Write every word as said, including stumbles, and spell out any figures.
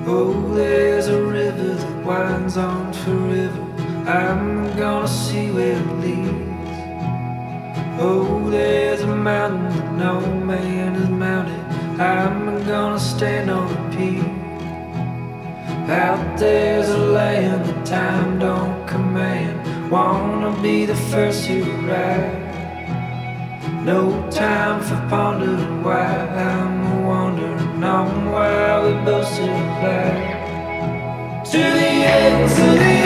Oh, there's a river that winds on forever. I'm gonna see where it leads. Oh, there's a mountain that no man has mounted. I'm gonna stand on a peak. Out there's a land that time don't command. Wanna be the first to arrive. No time for pondering why. I'm wondering on why we both still alive. To the end, to the